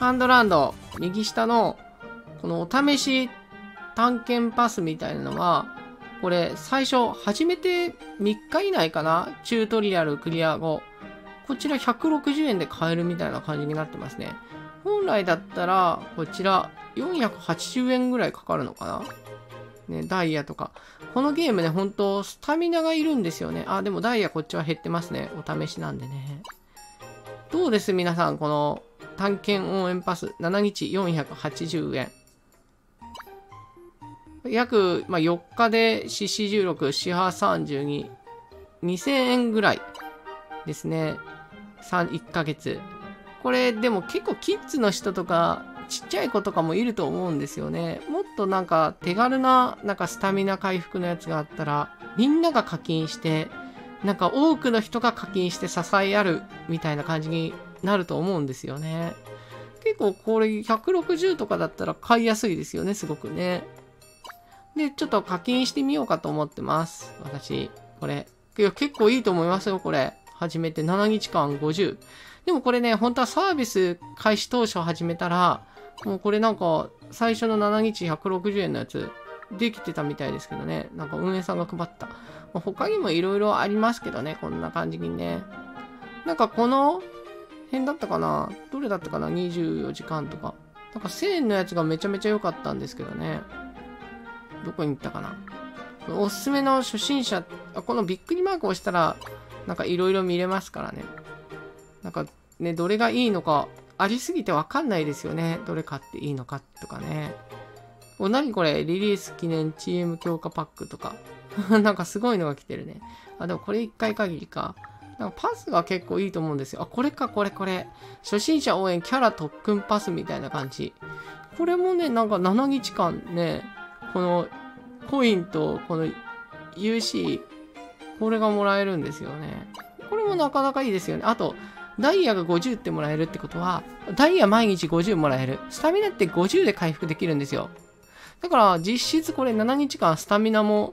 カンドランド、右下の、このお試し探検パスみたいなのは、これ、最初、始めて3日以内かな、チュートリアルクリア後。こちら160円で買えるみたいな感じになってますね。本来だったら、こちら、480円ぐらいかかるのかなね、ダイヤとか。このゲームね、ほんと、スタミナがいるんですよね。あ、でもダイヤこっちは減ってますね。お試しなんでね。どうです皆さん、この探検応援パス、7日480円。約、4日で CC16、四波32、2000円ぐらいですね。1ヶ月。これ、でも結構キッズの人とか、ちっちゃい子とかもいると思うんですよね。もっとなんか手軽な、なんかスタミナ回復のやつがあったら、みんなが課金して、なんか多くの人が課金して支え合うみたいな感じになると思うんですよね。結構これ160とかだったら買いやすいですよね、すごくね。で、ちょっと課金してみようかと思ってます。私、これ。いや、結構いいと思いますよ、これ。始めて7日間50。でもこれね、本当はサービス開始当初始めたら、もうこれなんか、最初の7日160円のやつ、できてたみたいですけどね。なんか運営さんが配った。他にもいろいろありますけどね、こんな感じにね。なんかこの辺だったかな、どれだったかな ?24 時間とか。なんか1000円のやつがめちゃめちゃ良かったんですけどね。どこに行ったかな。おすすめの初心者、このびっくりマークを押したら、なんかいろいろ見れますからね。なんかね、どれがいいのか、ありすぎてわかんないですよね。どれ買っていいのかとかね。何これ、リリース記念チーム強化パックとか。なんかすごいのが来てるね。あ、でもこれ1回限りか。なんかパスが結構いいと思うんですよ。あ、これか、これ。初心者応援キャラ特訓パスみたいな感じ。これもね、なんか7日間ね、このコインとこの UC、これがもらえるんですよね。これもなかなかいいですよね。あと、ダイヤが50ってもらえるってことは、ダイヤ毎日50もらえる。スタミナって50で回復できるんですよ。だから、実質これ7日間スタミナも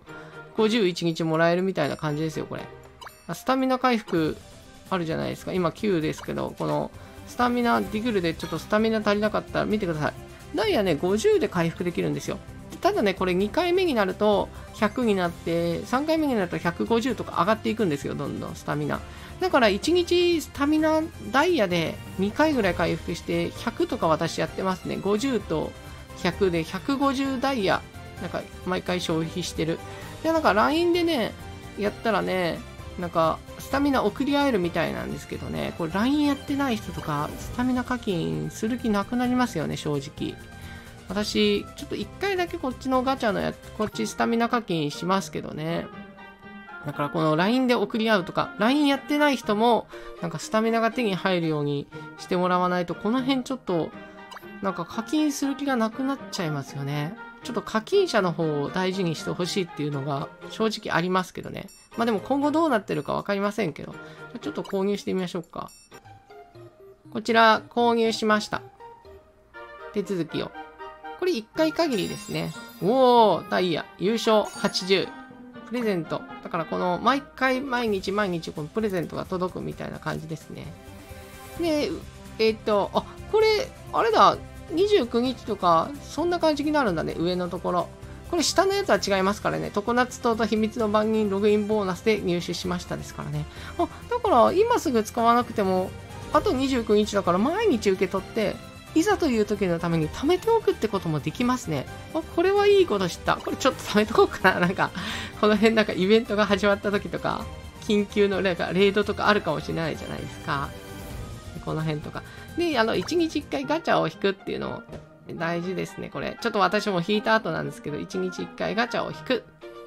51日もらえるみたいな感じですよ、これ。スタミナ回復あるじゃないですか。今9ですけど、このスタミナ、ディグルでちょっとスタミナ足りなかったら見てください。ダイヤね、50で回復できるんですよ。ただね、これ2回目になると100になって、3回目になると150とか上がっていくんですよ、どんどんスタミナ。だから1日スタミナダイヤで2回ぐらい回復して、100とか私やってますね。50と100で150ダイヤ、なんか毎回消費してる。で、なんか LINE でね、やったらね、なんかスタミナ送り合えるみたいなんですけどね、これ LINE やってない人とか、スタミナ課金する気なくなりますよね、正直。私、ちょっと1回だけこっちのガチャのこっちスタミナ課金しますけどね。だからこの LINE で送り合うとか、LINE やってない人も、なんかスタミナが手に入るようにしてもらわないと、この辺ちょっと、なんか課金する気がなくなっちゃいますよね。ちょっと課金者の方を大事にしてほしいっていうのが正直ありますけどね。まあでも今後どうなってるかわかりませんけど、ちょっと購入してみましょうか。こちら購入しました。手続きを。これ1回限りですね。おー、ダイヤ、優勝80。プレゼント。だからこの毎回毎日このプレゼントが届くみたいな感じですね。で、あ、これ、あれだ、29日とか、そんな感じになるんだね、上のところ。これ下のやつは違いますからね。常夏島と秘密の番人ログインボーナスで入手しましたですからね。あ、だから今すぐ使わなくても、あと29日だから毎日受け取って、いざという時のために貯めておくってこともできますね。あ、これはいいこと知った。これちょっと貯めとこうかな。なんか、この辺なんかイベントが始まった時とか、緊急のなんかレードとかあるかもしれないじゃないですか。この辺とか。で、1日1回ガチャを引くっていうのも大事ですね、これ。ちょっと私も引いた後なんですけど、1日1回ガチャを引く。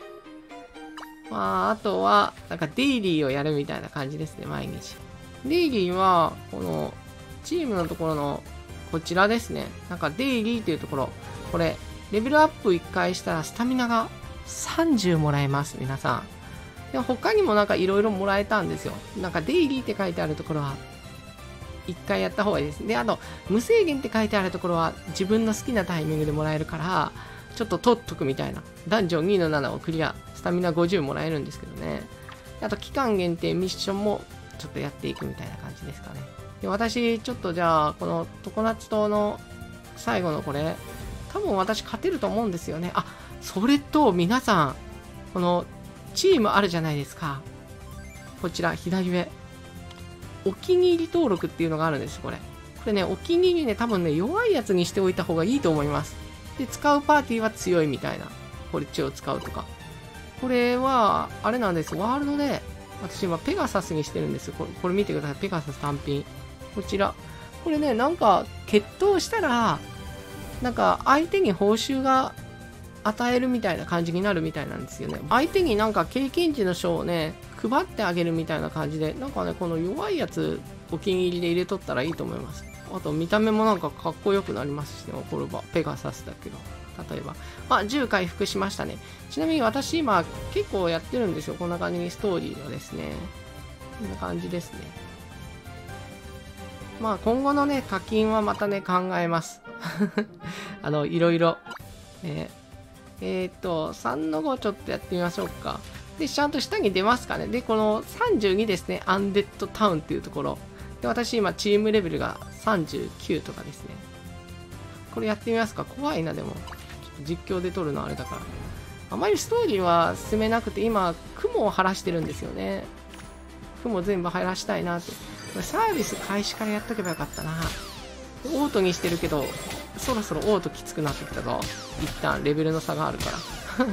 まあ、あとは、なんかデイリーをやるみたいな感じですね、毎日。デイリーは、この、チームのところの、こちらですね。なんかデイリーっていうところ、これ、レベルアップ1回したらスタミナが30もらえます、皆さん。で他にもなんかいろいろもらえたんですよ。なんかデイリーって書いてあるところは、1回やった方がいいです。で、無制限って書いてあるところは自分の好きなタイミングでもらえるから、ちょっと取っとくみたいな。ダンジョン2の7をクリア、スタミナ50もらえるんですけどね。あと、期間限定ミッションもちょっとやっていくみたいな感じですかね。 で、私、ちょっとじゃあ、この常夏島の最後のこれ、多分私勝てると思うんですよね。あ、それと皆さん、このチームあるじゃないですか。こちら、左上。お気に入り登録っていうのがあるんですよ、これ。これね、お気に入りね、多分ね、弱いやつにしておいた方がいいと思います。で、使うパーティーは強いみたいな。こっちを使うとか。これは、あれなんです。ワールドで、私今ペガサスにしてるんですよ。これ見てください。ペガサス単品。こちら。これね、なんか、決闘したら、なんか、相手に報酬が与えるみたいな感じになるみたいなんですよね。相手になんか経験値の書をね、配ってあげるみたいな感じで、なんかね、この弱いやつ、お気に入りで入れとったらいいと思います。あと、見た目もなんかかっこよくなりますしね、これはペガサスだけど。例えば。まあ、10回復しましたね。ちなみに私今結構やってるんですよ。こんな感じにストーリーのですね。こんな感じですね。まあ今後のね、課金はまたね、考えます。いろいろ。3の5ちょっとやってみましょうか。で、ちゃんと下に出ますかね。で、この32ですね。アンデッドタウンっていうところ。で、私今チームレベルが39とかですね。これやってみますか。怖いな、でも。実況で撮るのあれだから。あまりストーリーは進めなくて、今、雲を晴らしてるんですよね。雲全部晴らしたいなって。これサービス開始からやっとけばよかったな。オートにしてるけど、そろそろオートきつくなってきたぞ。一旦レベルの差があるから。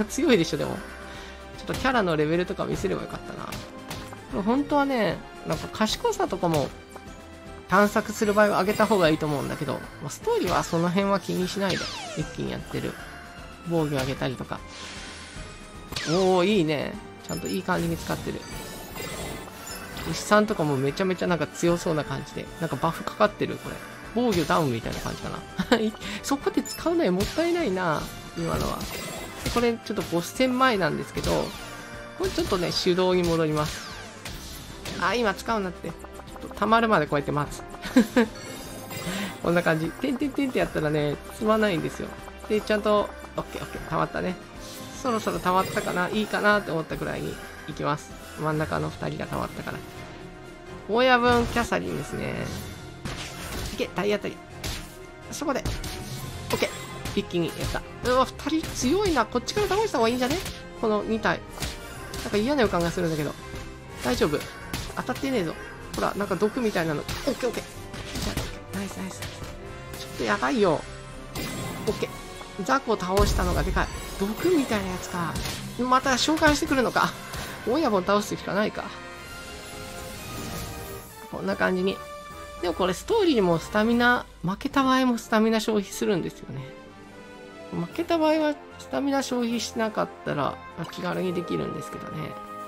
強いでしょ、でも。ちょっとキャラのレベルとか見せればよかったな。これ本当はね、なんか賢さとかも探索する場合は上げた方がいいと思うんだけど、ストーリーはその辺は気にしないで一気にやってる。防御上げたりとか。おー、いいね。ちゃんといい感じに使ってる。牛さんとかもめちゃめちゃなんか強そうな感じで。なんかバフかかってる、これ。防御ダウンみたいな感じかな。そこで使うのもったいないな、今のは。これちょっとボス戦前なんですけど、これちょっとね、手動に戻ります。あ、今使うんだって。ちょっと溜まるまでこうやって待つ。こんな感じ。てんてんてんってやったらね、積まないんですよ。で、ちゃんと、オッケーオッケー、溜まったね。そろそろ溜まったかな、いいかなって思ったくらいに行きます。真ん中の2人が溜まったから。大家分キャサリンですね。いけ、体当たり。そこで。オッケー。一気にやった。うわ、2人強いな。こっちから倒した方がいいんじゃね？この2体。なんか嫌な予感がするんだけど。大丈夫。当たってねえぞ。ほら、なんか毒みたいなの。オッケーオッケー。ナイスナイス。ちょっとやばいよ。オッケー。ザコを倒したのがでかい。毒みたいなやつか。また召喚してくるのか。親分倒すしかないか。こんな感じに。でもこれストーリーもスタミナ、負けた場合もスタミナ消費するんですよね。負けた場合はスタミナ消費しなかったら気軽にできるんですけどね。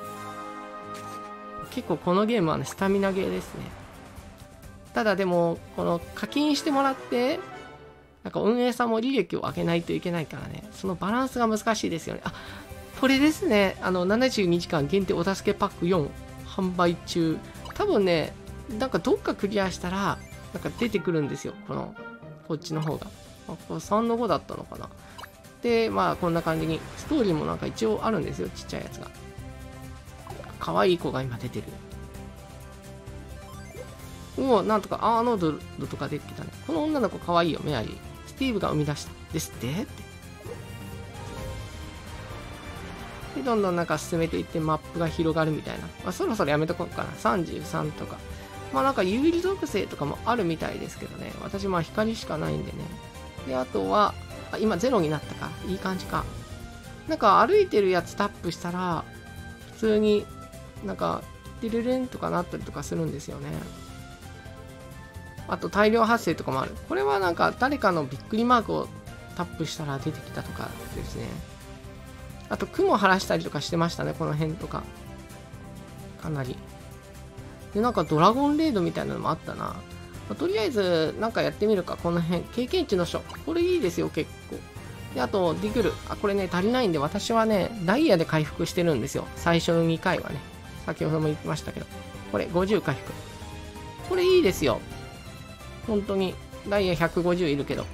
結構このゲームはね、スタミナゲーですね。ただでも、この課金してもらって、なんか運営さんも利益を上げないといけないからね、そのバランスが難しいですよね。あ、これですね。72時間限定お助けパック4販売中。多分ね、なんかどっかクリアしたら、なんか出てくるんですよ。こっちの方が。これ3の5だったのかな。で、まあこんな感じに、ストーリーもなんか一応あるんですよ。ちっちゃいやつが。可愛い子が今出てる。おお、なんとかアーノルドとか出てきたね。この女の子可愛いよ、メアリー。スティーブが生み出した。ですってって。で、どんどんなんか進めていってマップが広がるみたいな。まあ、そろそろやめとこうかな。33とか。まあなんか有利属性とかもあるみたいですけどね。私まあ光しかないんでね。で、あとは、今0になったか。いい感じか。なんか歩いてるやつタップしたら、普通になんか、ティルルンとかなったりとかするんですよね。あと大量発生とかもある。これはなんか誰かのびっくりマークをタップしたら出てきたとかですね。あと雲晴らしたりとかしてましたね、この辺とか。かなり。で、なんかドラゴンレードみたいなのもあったな。まあ、とりあえず、なんかやってみるか、この辺。経験値の書。これいいですよ、結構。で、あと、ディグル。これね、足りないんで、私はね、ダイヤで回復してるんですよ。最初の2回はね。先ほども言ってましたけど。これ、50回復。これいいですよ。本当に。ダイヤ150いるけど。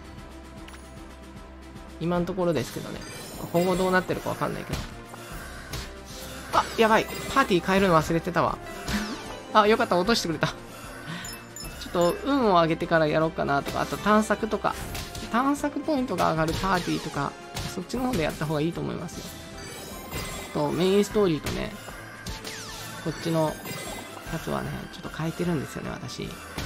今のところですけどね。今後どうなってるかわかんないけど。あ、やばい。パーティー変えるの忘れてたわ。あ、よかった。落としてくれた。ちょっと運を上げてからやろうかなとか、あと探索とか、探索ポイントが上がるパーティーとか、そっちの方でやった方がいいと思いますよ。と、メインストーリーとね、こっちのやつはね、ちょっと変えてるんですよね、私。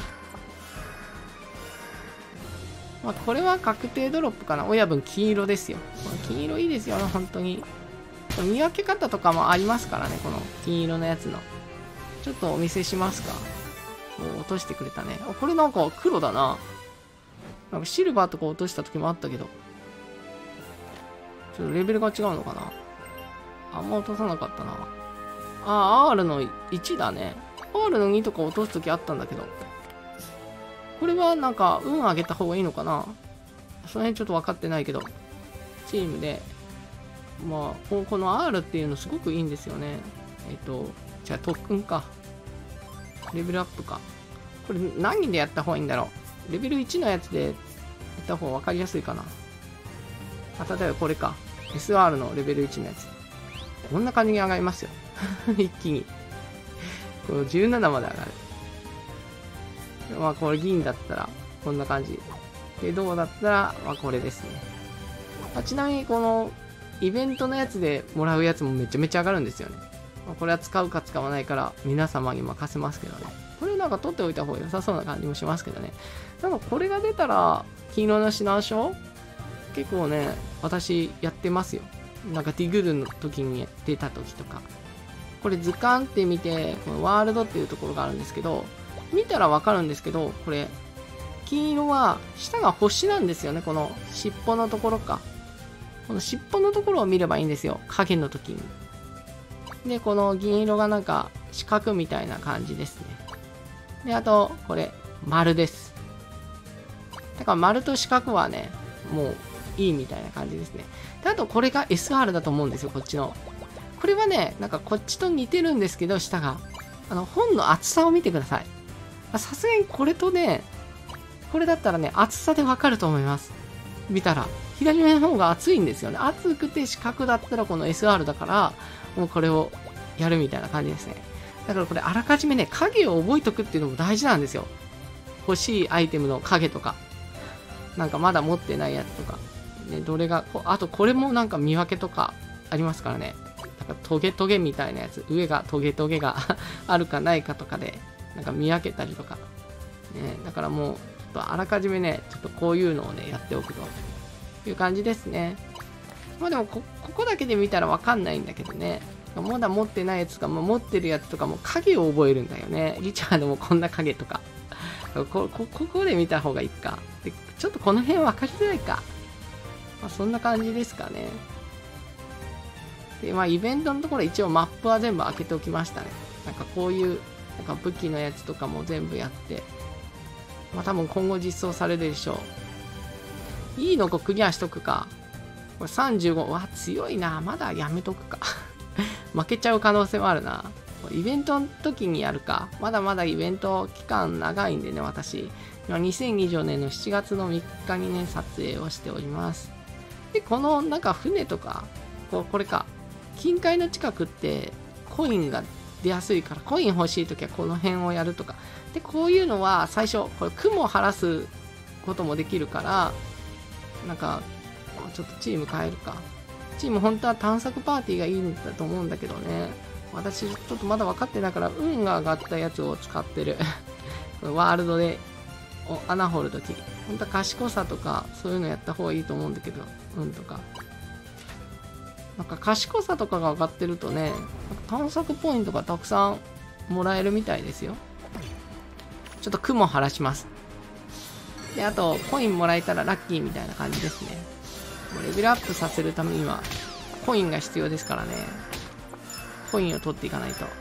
まあ、これは確定ドロップかな。親分黄色ですよ。この黄色いいですよね、本当に。見分け方とかもありますからね、この金色のやつの。ちょっとお見せしますか。お、落としてくれたね。あ、これなんか黒だな。なんかシルバーとか落とした時もあったけど。ちょっとレベルが違うのかな。あんま落とさなかったな。あ、R の1だね。R の2とか落とす時あったんだけど。これはなんか運上げた方がいいのかな。その辺ちょっと分かってないけど。チームで。まあ、この R っていうのすごくいいんですよね。じゃあ特訓か。レベルアップか。これ何でやった方がいいんだろう。レベル1のやつでやった方が分かりやすいかな。あ、例えばこれか。SR のレベル1のやつ。こんな感じに上がりますよ。一気に。この17まで上がる。まあこれ銀だったらこんな感じ。で、銅だったら、まあこれですね。まあ、ちなみにこのイベントのやつでもらうやつもめちゃめちゃ上がるんですよね。まあ、これは使うか使わないから皆様に任せますけどね。これなんか取っておいた方が良さそうな感じもしますけどね。なんかこれが出たら、金色の品書結構ね、私やってますよ。なんかディグルの時に出た時とか。これ図鑑って見て、このワールドっていうところがあるんですけど、見たらわかるんですけど、これ、金色は下が星なんですよね。この尻尾のところか。この尻尾のところを見ればいいんですよ。影の時に。で、この銀色がなんか四角みたいな感じですね。で、あと、これ、丸です。だから丸と四角はね、もういいみたいな感じですね。で、あとこれが SR だと思うんですよ、こっちの。これはね、なんかこっちと似てるんですけど、下が。本の厚さを見てください。さすがにこれとね、これだったらね、厚さでわかると思います。見たら。左目の方が厚いんですよね。厚くて四角だったらこの SR だから、もうこれをやるみたいな感じですね。だからこれあらかじめね、影を覚えとくっていうのも大事なんですよ。欲しいアイテムの影とか。なんかまだ持ってないやつとか。ね、どれが、あとこれもなんか見分けとかありますからね。なんかトゲトゲみたいなやつ。上がトゲトゲがあるかないかとかで、なんか見分けたりとか。ね、だからもう、ちょっとあらかじめね、ちょっとこういうのをね、やっておくという感じですね。まあでもここだけで見たらわかんないんだけどね。まだ持ってないやつとかも持ってるやつとかも影を覚えるんだよね。リチャードもこんな影とか。ここで見た方がいいか。で、ちょっとこの辺分かりづらいか。まあ、そんな感じですかね。で、まあイベントのところ一応マップは全部開けておきましたね。なんかこういう、なんか武器のやつとかも全部やって。まあ多分今後実装されるでしょう。いいのこクリアしとくか。これ35。わ、強いな。まだやめとくか。負けちゃう可能性もあるな。イベントの時にやるか。まだまだイベント期間長いんでね、私。今2024年の7月の3日にね、撮影をしております。で、このなんか船とか、これか。近海の近くってコインが出やすいから、コイン欲しい時はこの辺をやるとか。で、こういうのは最初、これ雲を晴らすこともできるから、なんか、ちょっとチーム変えるか。チーム本当は探索パーティーがいいんだと思うんだけどね。私ちょっとまだ分かってないから運が上がったやつを使ってる。ワールドで穴掘るとき。本当は賢さとかそういうのやった方がいいと思うんだけど、運とか。なんか賢さとかが上がってるとね、探索ポイントがたくさんもらえるみたいですよ。ちょっと雲晴らします。で、あとコインもらえたらラッキーみたいな感じですね。レベルアップさせるためにはコインが必要ですからね。コインを取っていかないと。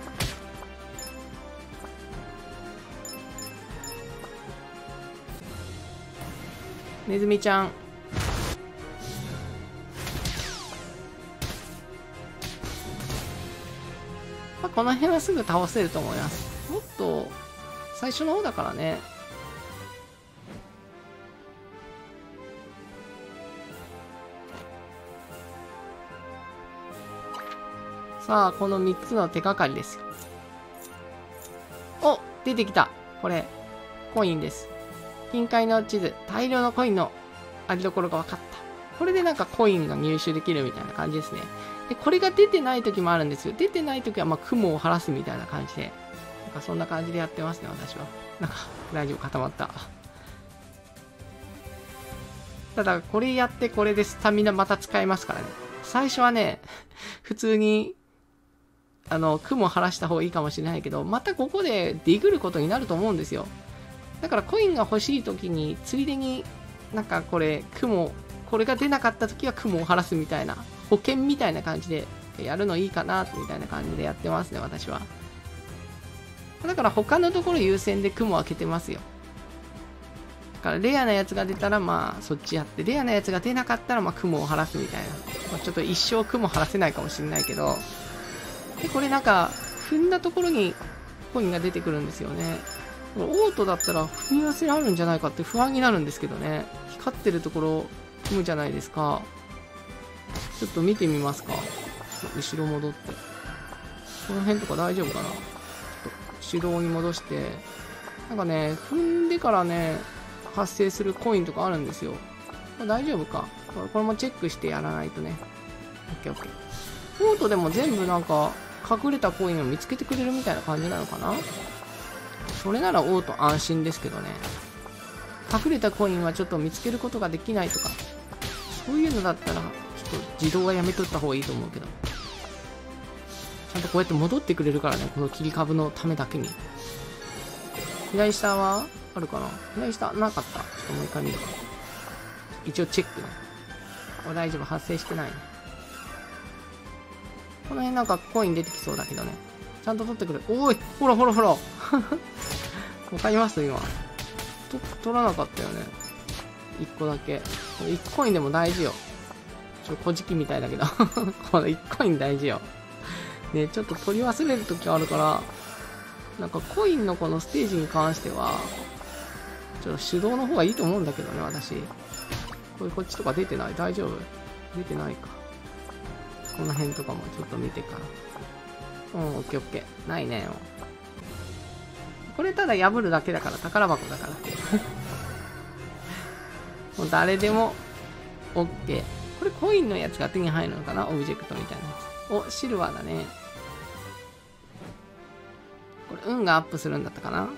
ネズミちゃん。まあ、この辺はすぐ倒せると思います。もっと最初の方だからね。さあ、この3つの手がかりですよ。お、出てきた。これコインです。近海の地図、大量のコインのありどころが分かった。これでなんかコインが入手できるみたいな感じですね。で、これが出てない時もあるんですよ。出てない時はまあ雲を晴らすみたいな感じで、なんかそんな感じでやってますね、私は。なんか大丈夫、固まった。ただ、これやってこれでスタミナまた使えますからね。最初はね、普通に、雲晴らした方がいいかもしれないけど、またここでディグることになると思うんですよ。だからコインが欲しい時に、ついでになんかこれが出なかった時は雲を晴らすみたいな、保険みたいな感じでやるのいいかな、みたいな感じでやってますね、私は。だから他のところ優先で雲を開けてますよ。だからレアなやつが出たらまあそっちやって、レアなやつが出なかったらまあ雲を晴らすみたいな。まあ、ちょっと一生雲晴らせないかもしれないけど、で、これなんか踏んだところにコインが出てくるんですよね。オートだったら踏み忘れあるんじゃないかって不安になるんですけどね。光ってるところ踏むじゃないですか。ちょっと見てみますか。後ろ戻って。この辺とか大丈夫かな。ちょっと手動に戻して。なんかね、踏んでからね、発生するコインとかあるんですよ。大丈夫か。これもチェックしてやらないとね。オッケーオッケー。オートでも全部なんか隠れたコインを見つけてくれるみたいな感じなのかな。それならオート安心ですけどね。隠れたコインはちょっと見つけることができないとか、そういうのだったらちょっと自動はやめとった方がいいと思うけど、ちゃんとこうやって戻ってくれるからね、この切り株のためだけに。左下はあるかな。左下なかった。ちょっともう一回見るか。一応チェックね。これ大丈夫、発生してないね。この辺なんかコイン出てきそうだけどね。ちゃんと取ってくれ。おい、ほらほらほら。わかります今。取らなかったよね。1個だけ。1コインでも大事よ。小じきみたいだけど。この1コイン大事よ。ね、ちょっと取り忘れるときあるから、なんかコインのこのステージに関しては、ちょっと手動の方がいいと思うんだけどね、私。こっちとか出てない？大丈夫？出てないか。この辺とかもちょっと見てから。オッケーオッケー。ないね。これただ破るだけだから、宝箱だから。もう誰でも OK。これコインのやつが手に入るのかな？オブジェクトみたいなやつ。お、シルバーだね。これ運がアップするんだったかな？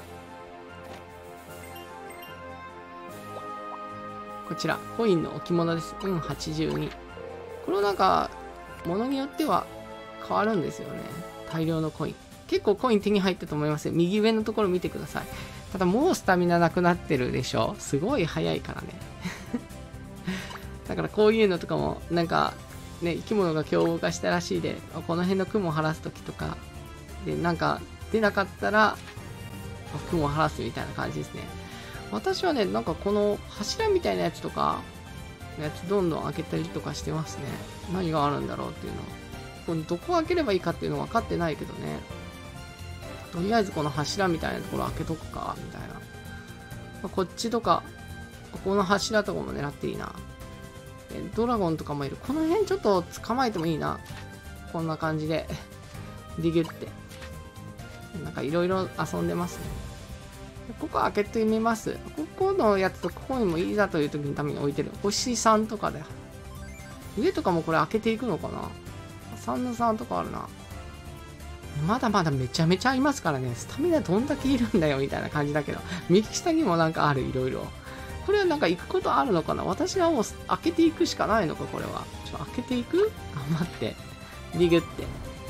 こちら、コインの置物です。運82。これをなんか、物によっては変わるんですよね。大量のコイン。結構コイン手に入ったと思いますよ。右上のところ見てください。ただもうスタミナなくなってるでしょ。すごい早いからね。だからこういうのとかも、なんか、ね、生き物が凶暴化したらしいで、この辺の雲を晴らすときとか、で、なんか出なかったら、雲を晴らすみたいな感じですね。私はね、なんかこの柱みたいなやつとか、どんどん開けたりとかしてますね。何があるんだろうっていうの。これどこ開ければいいかっていうの分かってないけどね。とりあえずこの柱みたいなところ開けとくか、みたいな。こっちとか、この柱とかも狙っていいな。ドラゴンとかもいる。この辺ちょっと捕まえてもいいな。こんな感じで。ディグって。なんかいろいろ遊んでますね。ここ開けてみます。ここのやつとここにもいざという時のために置いてる。星3とかで。上とかもこれ開けていくのかな？ 3 の3とかあるな。まだまだめちゃめちゃありますからね。スタミナどんだけいるんだよみたいな感じだけど。右下にもなんかある、いろいろ。これはなんか行くことあるのかな？私はもう開けていくしかないのか、これは。開けていく？頑張って。ディグって。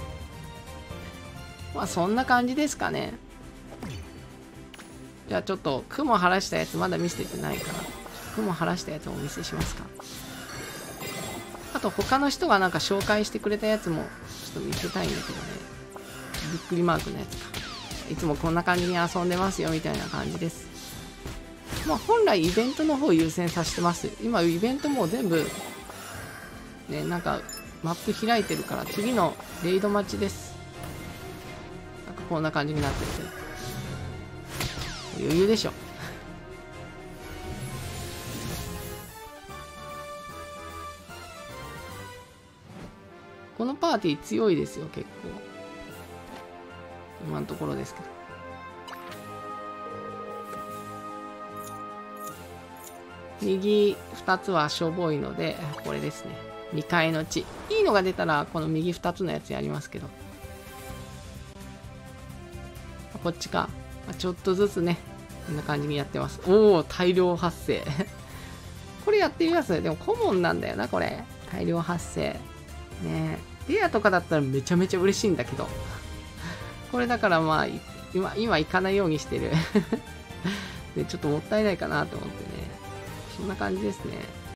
まあそんな感じですかね。じゃあちょっと雲晴らしたやつまだ見せてないから、雲晴らしたやつをお見せしますか。あと他の人がなんか紹介してくれたやつもちょっと見せたいんだけどね。びっくりマークのやつか。いつもこんな感じに遊んでますよみたいな感じです。まあ本来イベントの方を優先させてます。今イベントもう全部ね、なんかマップ開いてるから次のレイド待ちです。なんかこんな感じになってるけど。余裕でしょ。このパーティー強いですよ、結構。今のところですけど。 右2つはしょぼいので、これですね。未開の地。いいのが出たら、この右2つのやつやりますけど。こっちか。ちょっとずつね、こんな感じにやってます。おお、大量発生。これやってみます。でもコモンなんだよな、これ。大量発生。ねえ。レアとかだったらめちゃめちゃ嬉しいんだけど。これだからまあ、今行かないようにしてる。で、ちょっともったいないかなと思ってね。そんな感じですね。